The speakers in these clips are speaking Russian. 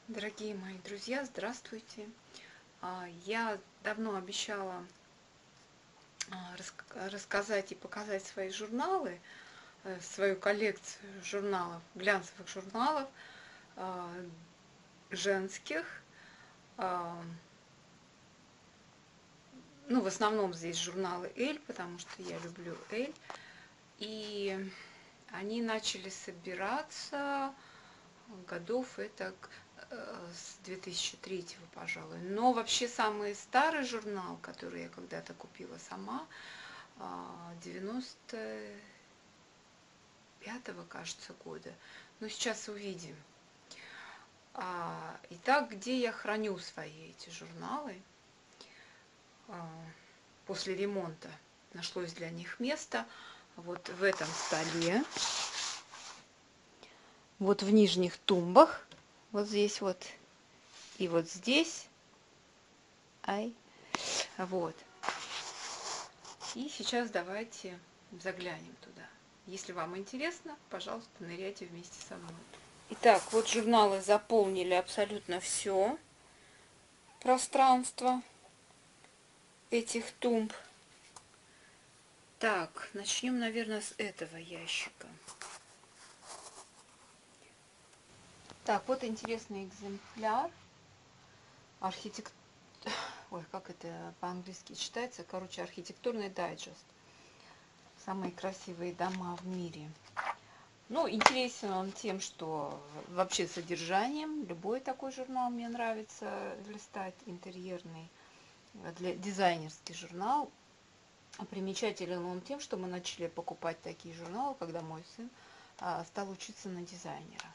Дорогие мои друзья, здравствуйте! Я давно обещала рассказать и показать свои журналы, свою коллекцию журналов, глянцевых журналов а, женских. А, Ну, в основном здесь журналы «Эль», потому что я люблю «Эль». И они начали собираться годов это с 2003, пожалуй. Но вообще самый старый журнал, который я когда-то купила сама, 95-го, кажется, года. Но сейчас увидим. Итак, где я храню свои эти журналы? После ремонта нашлось для них место вот в этом столе, вот в нижних тумбах, вот здесь вот и вот здесь. Вот. И сейчас давайте заглянем туда. Если вам интересно, пожалуйста, ныряйте вместе со мной. Итак, вот журналы заполнили абсолютно все пространство этих тумб. Так, начнем, наверное, с этого ящика. Так, вот интересный экземпляр. Ой, как это по-английски читается? Короче, архитектурный дайджест. Самые красивые дома в мире. Ну, интересен он тем, что вообще содержанием. Любой такой журнал мне нравится листать, интерьерный, дизайнерский журнал. Примечателен он тем, что мы начали покупать такие журналы, когда мой сын стал учиться на дизайнера.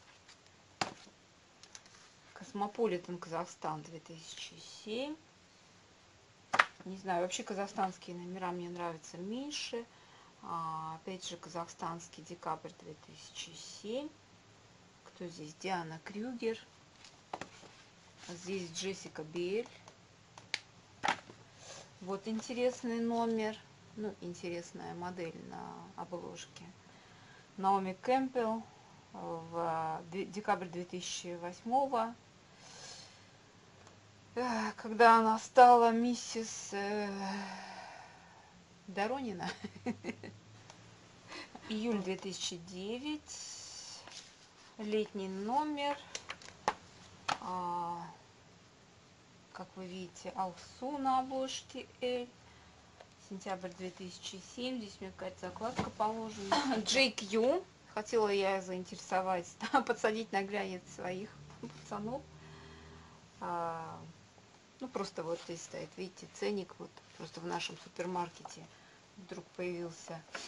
Космополитен Казахстан 2007. Не знаю, вообще казахстанские номера мне нравятся меньше. Опять же, казахстанский декабрь 2007. Кто здесь? Диана Крюгер. Здесь Джессика Биель. Вот интересный номер. Ну, интересная модель на обложке. Наоми Кэмпбелл в декабрь 2008, когда она стала миссис Доронина. Июль 2009. Летний номер. Как вы видите, Алсу на обложке «Эль». Сентябрь 2007. Здесь, мне кажется, закладка положена. JQ. Хотела я заинтересовать, подсадить на глянец своих пацанов. Ну, просто вот здесь стоит, видите, ценник. Вот просто в нашем супермаркете вдруг появилась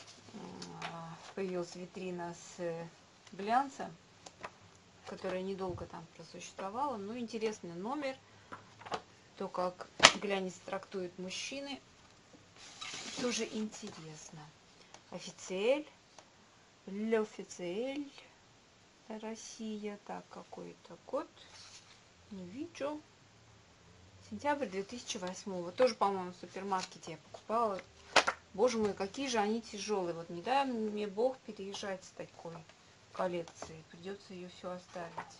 витрина с глянцем, которая недолго там просуществовала. Но интересный номер. То, как глянец трактует мужчины, тоже интересно. Официэль. L'Officiel. Россия. Так, какой-то год. Не вижу. Сентябрь 2008. Тоже, по-моему, в супермаркете я покупала. Боже мой, какие же они тяжелые. Вот не дай мне Бог переезжать с такой коллекцией. Придется ее все оставить.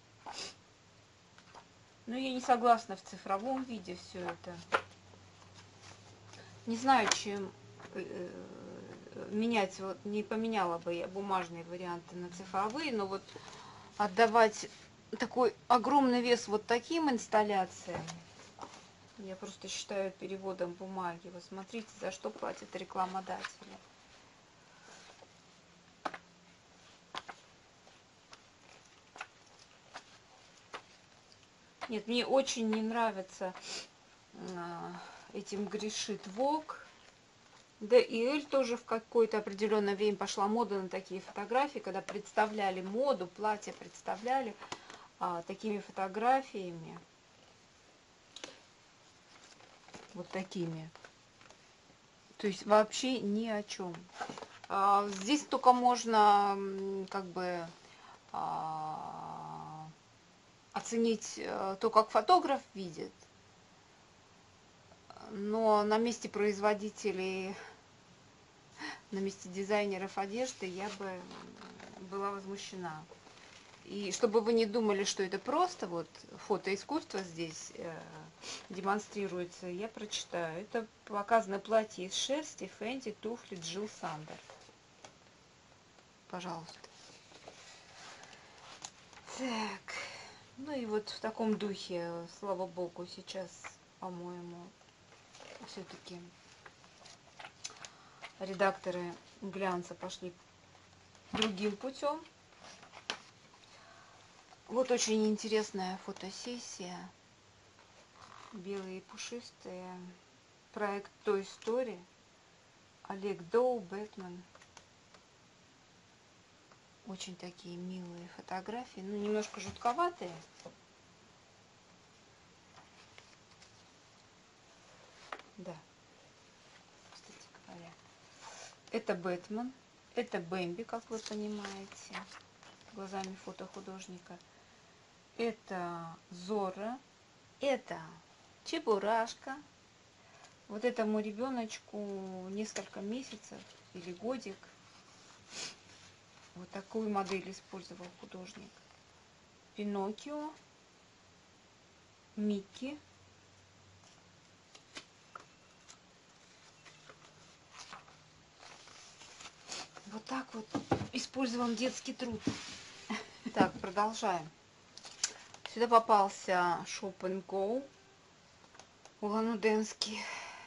Но я не согласна в цифровом виде все это. Не знаю, чем менять. Вот не поменяла бы я бумажные варианты на цифровые, но вот отдавать такой огромный вес вот таким инсталляциям, я просто считаю переводом бумаги. Вот смотрите, за что платят рекламодатели. Нет, мне очень не нравится, этим грешит Vogue. Да и Эль тоже в какое-то определенное время пошла мода на такие фотографии, когда представляли моду, платья представляли такими фотографиями. Вот такими. То есть вообще ни о чем. Здесь только можно как бы оценить то, как фотограф видит. Но на месте производителей, на месте дизайнеров одежды я бы была возмущена. И чтобы вы не думали, что это просто вот фотоискусство здесь демонстрируется, я прочитаю. Это показано платье из шерсти, фэнди, туфли, Джилл Сандер. Пожалуйста. Так, ну и вот в таком духе, слава богу, сейчас, по-моему, все-таки редакторы глянца пошли другим путем. Вот очень интересная фотосессия. Белые и пушистые. Проект Toy Story. Олег Доу, Бэтмен. Очень такие милые фотографии. Ну, немножко жутковатые. Да, кстати говоря. Это Бэтмен. Это Бэмби, как вы понимаете, глазами фотохудожника. Это Зорро. Это Чебурашка. Вот этому ребеночку несколько месяцев или годик. Вот такую модель использовал художник. Пиноккио, Микки. Вот так вот использован детский труд. Так, продолжаем. Сюда попался Shop and Go. Улан-Удэнский.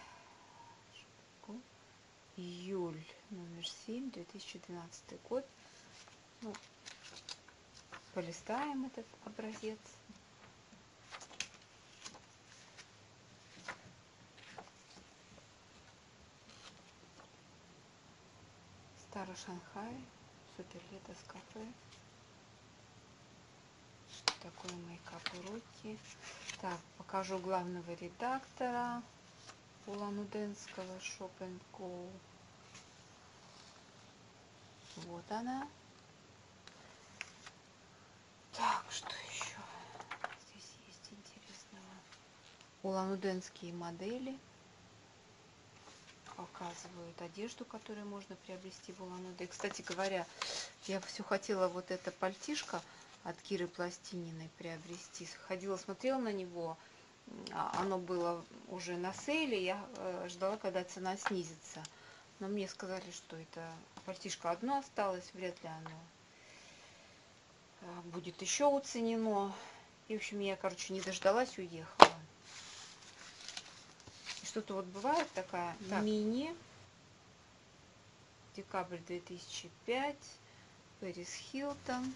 Июль, номер 7, 2012 год. Ну, полистаем этот образец. Старый Шанхай, супер лето с кафе. Что такое мейкап-уроки? Так, покажу главного редактора Улан-Удэнского Shop and Go. Вот она. Так, что еще здесь есть интересного? Улан-Удэнские модели показывают одежду, которую можно приобрести в Улан-Удэ. Кстати говоря, я все хотела вот это пальтишко от Киры Пластининой приобрести. Ходила, смотрела на него. Оно было уже на сейле. Я ждала, когда цена снизится. Но мне сказали, что это пальтишко одно осталось. Вряд ли оно будет еще уценено. И, в общем, я, короче, не дождалась, уехала. Что-то вот бывает такая мини. Декабрь 2005. Пэрис Хилтон.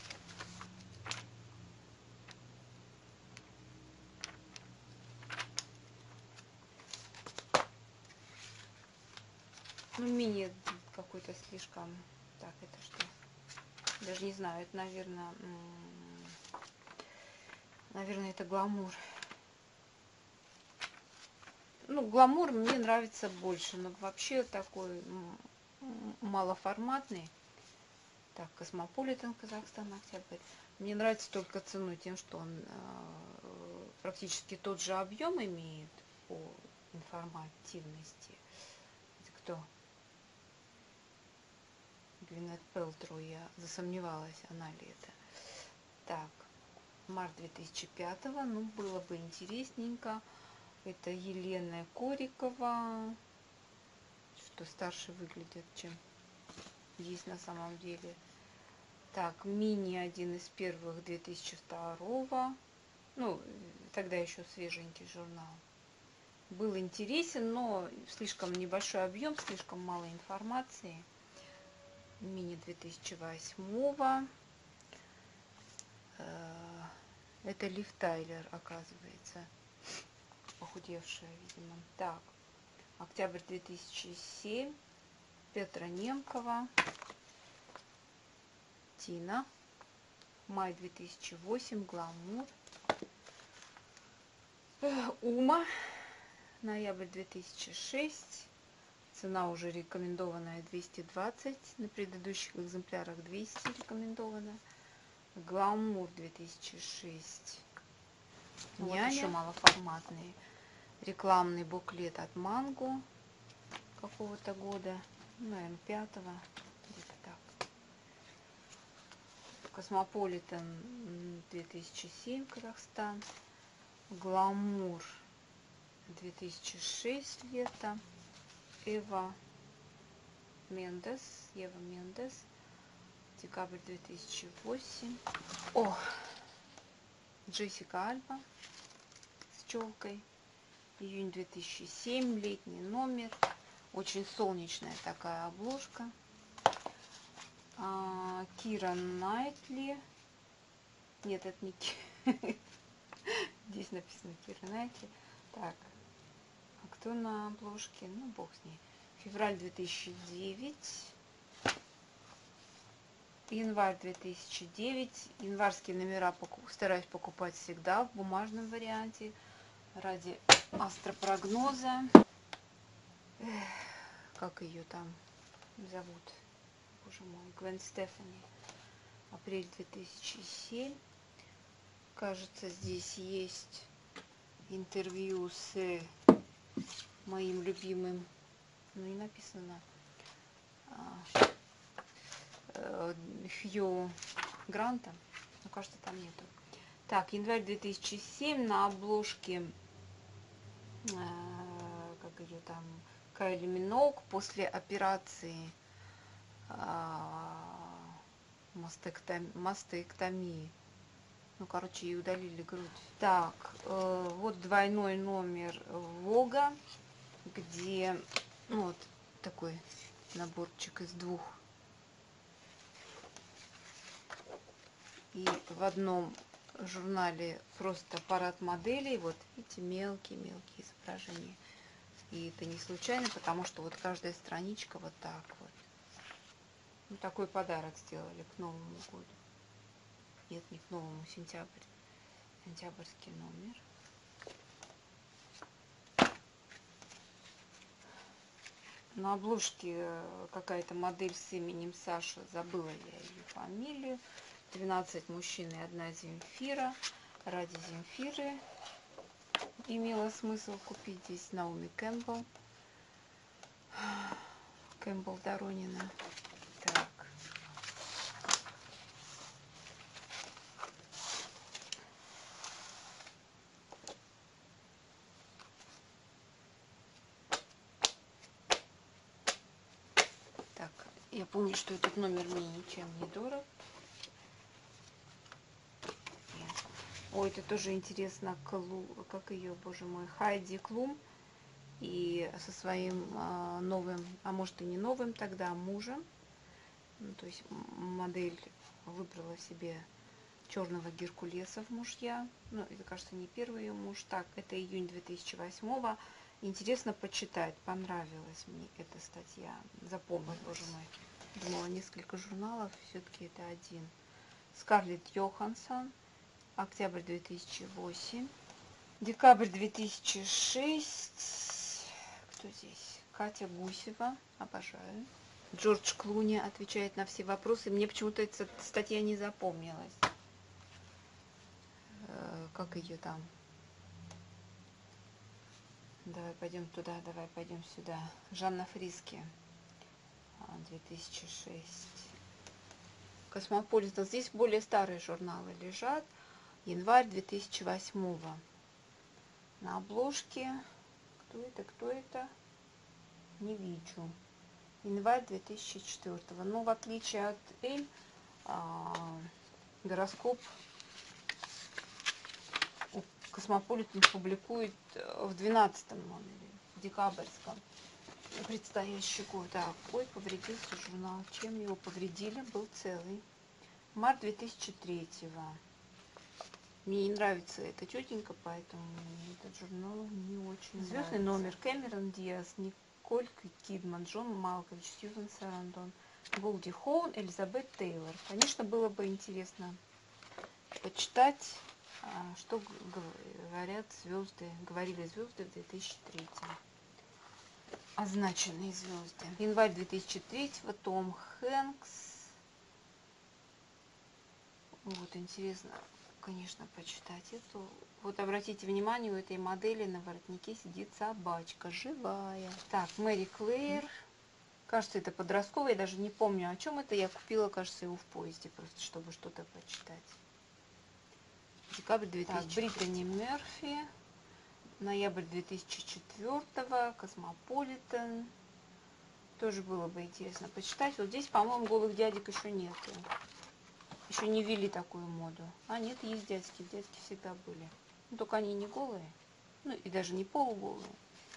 Ну, мини какой-то слишком... Так, это что? Даже не знаю, это, наверное, это гламур. Ну, гламур мне нравится больше, но вообще такой малоформатный. Так, Космополитен, Казахстан, октябрь. Мне нравится только ценой тем, что он практически тот же объем имеет по информативности. Это кто? Гвинет Пэлтроу, я засомневалась, она ли это. Так, март 2005-го, ну, было бы интересненько. Это Елена Корикова. Что старше выглядит, чем есть на самом деле. Так, мини один из первых 2002-го. Ну, тогда еще свеженький журнал. Был интересен, но слишком небольшой объем, слишком мало информации. Мини 2008-го. Это Лив Тайлер, оказывается. Похудевшая, видимо. Так, октябрь 2007. Петра Немкова. Тина. Май 2008. Гламур. Ума. Ноябрь 2006. Цена уже рекомендованная 220. На предыдущих экземплярах 200 рекомендованная. Гламур 2006. Вот еще малоформатный рекламный буклет от Манго какого-то года, наверное, 5-го, где-то так. Космополитен 2007 Казахстан. Гламур 2006 лето. Ева Мендес. Декабрь 2008. О! Джессика Альба с челкой. Июнь 2007. Летний номер. Очень солнечная такая обложка. Кира Найтли. Нет, это не Кира. Здесь написано Кира Найтли. Так. А кто на обложке? Ну, бог с ней. Февраль 2009. Январь 2009. Январские номера стараюсь покупать всегда в бумажном варианте. Ради астропрогноза. Как ее там зовут? Боже мой, Гвен Стефани. Апрель 2007. Кажется, здесь есть интервью с моим любимым, ну не написано, Хью Грантом. Но кажется, там нету. Так, январь 2007. На обложке, как ее там, Кайли Миноуг после операции мастектомии. Ну, короче, ей удалили грудь. Так, вот двойной номер Вога, где, ну, вот такой наборчик из двух. И в одном журнале просто парад моделей. Вот эти мелкие-мелкие изображения. И это не случайно, потому что вот каждая страничка вот так вот. Ну, такой подарок сделали к Новому году. Нет, не к новому, сентябрьский номер. На обложке какая-то модель с именем Саша, забыла я ее фамилию. 12 мужчин и 1 Земфира. Ради Земфиры имело смысл купить здесь Наоми Кэмпбелл Доронина. Так. Так, я помню, что этот номер мне ничем не дорог. Ой, это тоже интересно, как ее, боже мой, Хайди Клум. И со своим новым, а может и не новым тогда, мужем. Ну, то есть модель выбрала себе черного Геркулеса в мужья. Ну, это, кажется, не первый ее муж. Так, это июнь 2008-го. Интересно почитать. Понравилась мне эта статья. Запомнила, боже мой. Думала, несколько журналов. Все-таки это один. Скарлетт Йоханссон. Октябрь 2008. Декабрь 2006. Кто здесь? Катя Гусева. Обожаю. Джордж Клуни отвечает на все вопросы. Мне почему-то эта статья не запомнилась. Как ее там? Давай пойдем туда, давай пойдем сюда. Жанна Фриске. 2006. Космополитен. Здесь более старые журналы лежат. Январь 2008. На обложке. Кто это? Не вижу. Январь 2004. Ну, в отличие от Эль, гороскоп Космополитен публикует в 12-м номере, в декабрьском, предстоящий год. Так, ой, повредился журнал. Чем его повредили? Был целый. Март 2003-го. Мне не нравится эта тетенька, поэтому этот журнал не очень нравится. Звездный номер. Кэмерон Диас, Николь Кидман, Джон Малкович, Сьюзан Сарандон, Голди Хоун, Элизабет Тейлор. Конечно, было бы интересно почитать, что говорили звезды в 2003. Означенные звезды. Январь 2003-го. Том Хэнкс. Вот, интересно, конечно, почитать эту. Вот обратите внимание, у этой модели на воротнике сидит собачка живая. Так, Мэри Клэйр. Кажется, это подростковый, я даже не помню, о чем это. Я купила, кажется, его в поезде, просто чтобы что-то почитать. Декабрь 2000. Так, Британи Мерфи. Ноябрь 2004. Космополитен. Тоже было бы интересно почитать. Вот здесь, по-моему, голых дядек еще нету. Еще не ввели такую моду. А нет, есть дядьки. Дядьки всегда были. Ну, только они не голые. Ну, и даже не полуголые.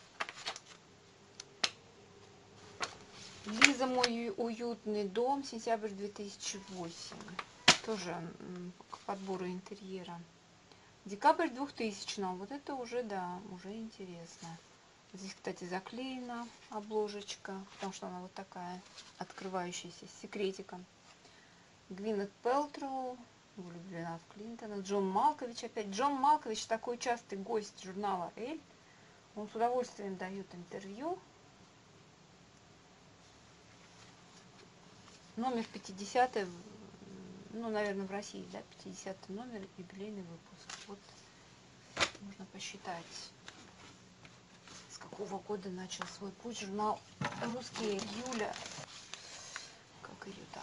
Лиза, мой уютный дом. Сентябрь 2008. Тоже к подбору интерьера. Декабрь 2000. Вот это уже, да, уже интересно. Здесь, кстати, заклеена обложечка, потому что она вот такая, открывающаяся, с секретиком. Гвинет Пэлтроу, влюблена в Клинтона. Джон Малкович опять. Джон Малкович такой частый гость журнала «Эль». Он с удовольствием дает интервью. Номер 50, ну, наверное, в России, да, 50 номер, юбилейный выпуск. Вот можно посчитать, с какого года начал свой путь журнал «Русский Эль». Юля, как ее там,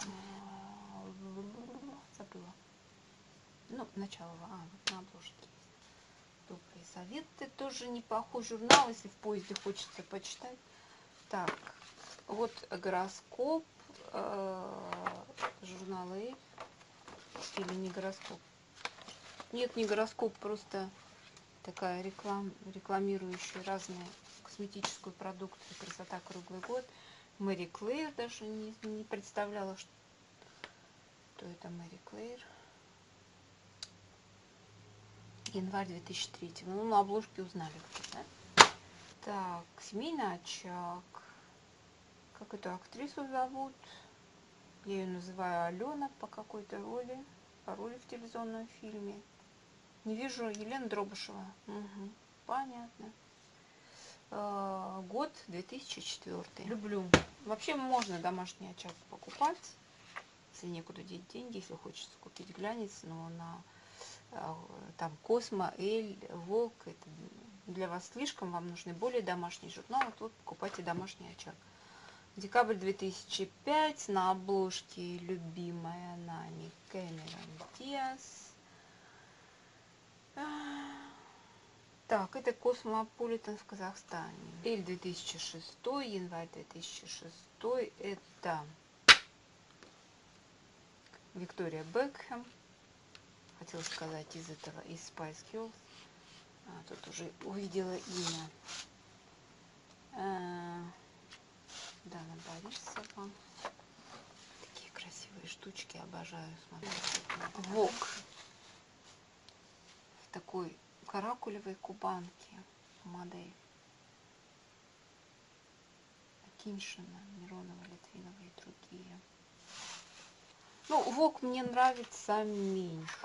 забыла. Ну, начало, вот на обложке есть. Добрые советы, тоже неплохой журнал, если в поезде хочется почитать. Так, вот гороскоп журнала «Эль». Или не гороскоп? Нет, не гороскоп, просто такая рекламирующая разные косметическую продукцию. Красота круглый год. Мэри Клэйр, даже не представляла, что это Мэри Клэйр. Январь 2003. Ну, на обложке узнали, кто, да? Так, семейный очаг. Как эту актрису зовут? Я ее называю Алена по какой-то роли. По роли в телевизионном фильме. Не вижу. Елена Дробышева. Угу, понятно. Год 2004. Люблю. Вообще можно домашний очаг покупать, если некуда деть деньги, если хочется купить глянец, но на там Космо, Эль, Волк, это для вас слишком, вам нужны более домашние журналы, тут покупайте домашний очаг. Декабрь 2005, на обложке любимая нами Кэмерон Диас. Так, это Космополитен в Казахстане. Эль 2006, январь 2006, это Виктория Бекхэм. Хотела сказать из Spice Girls. Тут уже увидела имя. Дана Борисова. Такие красивые штучки, обожаю смотреть. Вок. В такой каракулевой кубанке модель. Акиньшина, Миронова, Литвинова и другие. Ну, Вок мне нравится меньше.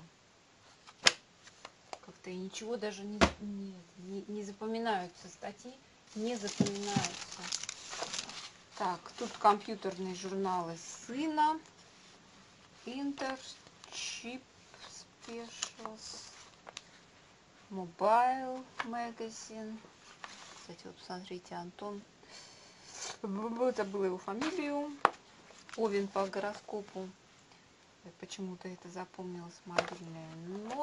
Как-то и ничего даже не запоминаются статьи, не запоминаются. Так, тут компьютерные журналы сына. Интер, Chip Specials, Mobile Magazine. Кстати, вот посмотрите, Антон, забыла его фамилию. Овен по гороскопу. Почему-то это запомнилось. Мобильные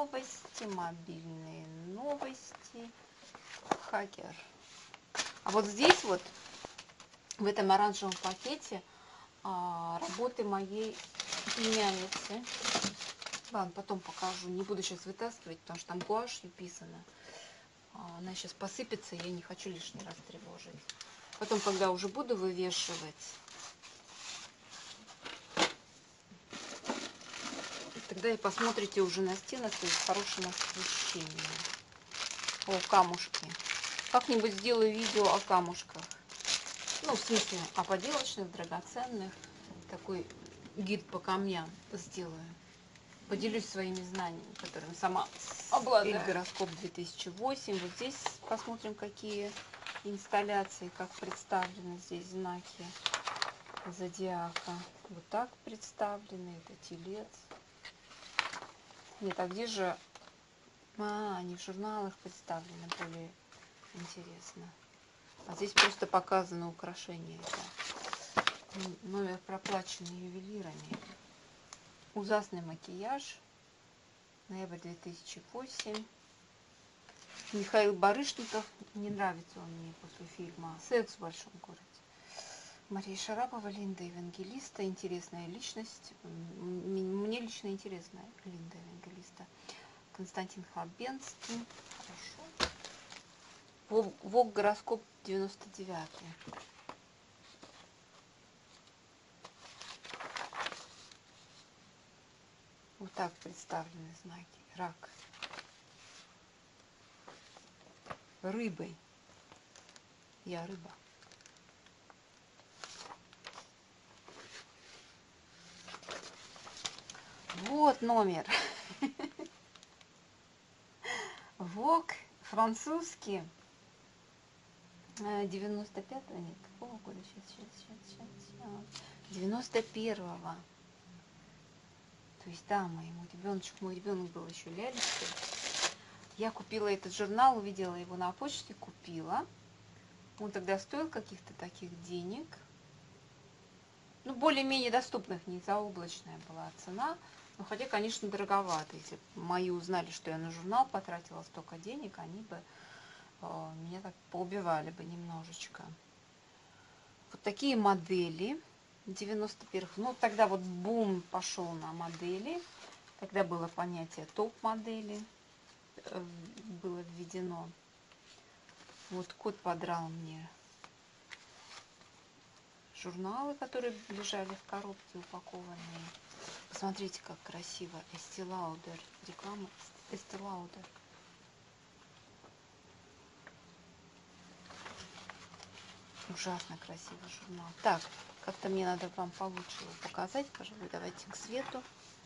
новости. Хакер. А вот здесь вот, в этом оранжевом пакете, работы моей племянницы. Ладно, потом покажу. Не буду сейчас вытаскивать, потому что там гуашью писано. Она сейчас посыпется, я не хочу лишний раз тревожить. Потом, когда уже буду вывешивать, тогда и посмотрите уже на стенах с хорошим освещением. О, камушки. Как-нибудь сделаю видео о камушках. Ну, в смысле, о поделочных, драгоценных. Такой гид по камням сделаю. Поделюсь своими знаниями, которыми сама обладаю. Эль гороскоп 2008. Вот здесь посмотрим, какие инсталляции, как представлены здесь знаки зодиака. Вот так представлены. Это телец. Нет, а где же... они в журналах представлены, более интересно. А здесь просто показано украшение. Это Номер проплаченный ювелирами. Ужасный макияж. Ноябрь 2008. Михаил Барышников. Не нравится он мне после фильма «Секс в большом городе». Мария Шарапова, Линда Евангелиста. Интересная личность. Мне лично интересная Линда Евангелиста. Константин Хабенский. Хорошо. ВОГ гороскоп 99-й. Вот так представлены знаки. Рак. Рыбы. Я рыба. Вот номер. ВОГ французский. 95-го, нет, какого года? Сейчас. 91-го. То есть, да, мой ребенок был еще лялечкой. Я купила этот журнал, увидела его на почте, купила. Он тогда стоил каких-то таких денег. Ну, более-менее доступных, не заоблачная была цена. Но хотя, конечно, дороговато. Если бы мои узнали, что я на журнал потратила столько денег, они бы меня так поубивали бы немножечко. Вот такие модели 91-х. Ну, тогда вот бум пошел на модели. Тогда было понятие топ-модели. Было введено. Вот кот подрал мне журналы, которые лежали в коробке упакованные. Посмотрите, как красиво. Estee Lauder. Реклама Estee Lauder. Ужасно красивый журнал. Так, как-то мне надо вам получше его показать. Пожалуй, давайте к свету.